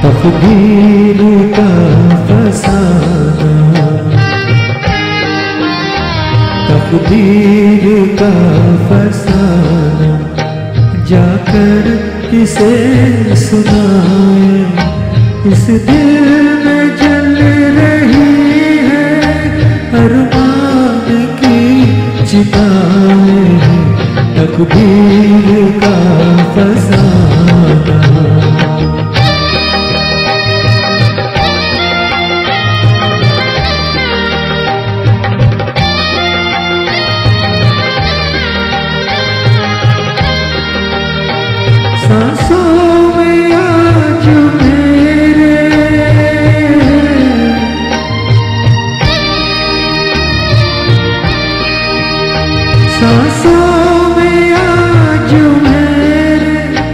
तकदीर का फसाना, तकदीर का फसाना, जाकर किसे सुनाए। इस दिल में जल रही है अरमान की चिताएं, तकदीर का फसाना। सांसों में आज मेरे, सांसों में आज मेरे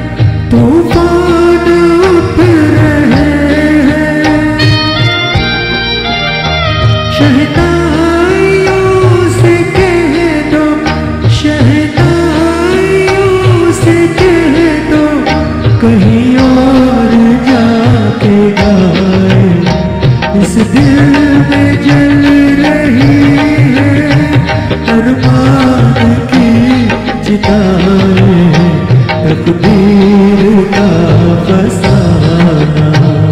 तूफान उठ रहे हैं। शहनाइयों से कह दो, शहनाइयों से कह दो, कहीं और जाके गाए। इस दिल में जल रही है अरमान की चिताएं, तकदीर का फसाना।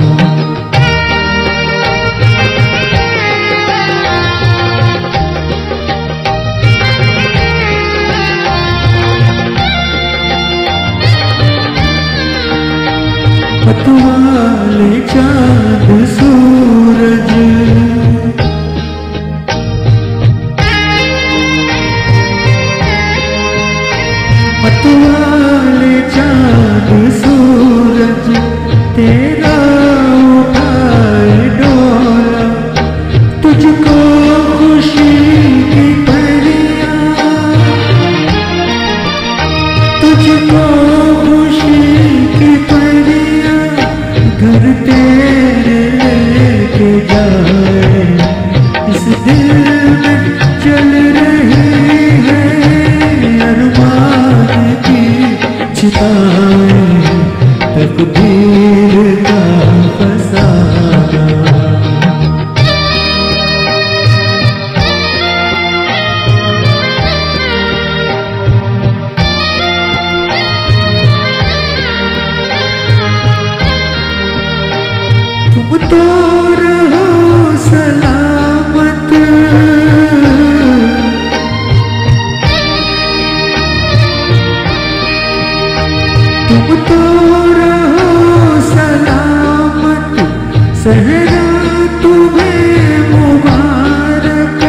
मतवाले चांद सूरज, मतवाले चांद सूरज, तेरा उठाए डोला। तुझको खुशी की परियां, तुझको खुशी की परियां घर तेरे लेके जाए। इस दिल में चल रही है अरमान की चिताएं, तकदीर का फसाना। तुम तो रहो सलामत, तुम तो रहो सलामत, सहरा तुम्हें मुबारक।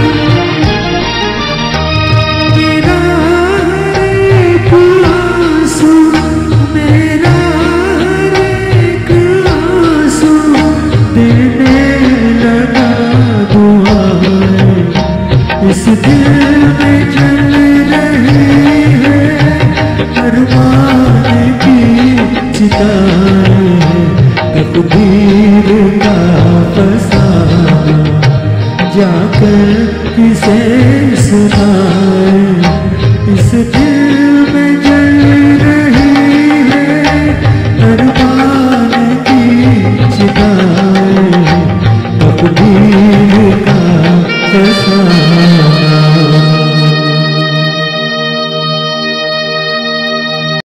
मेरा हर एक आंसू, मेरा हर एक आंसू देने लगा दुआएं। इस दिल में जल रही है अरमान की चिताएं, तकदीर का फसाना, जाकर किसे सुनाए। इस दिल में जल रही है अरमान की चिताएं, तकदीर का फसाना।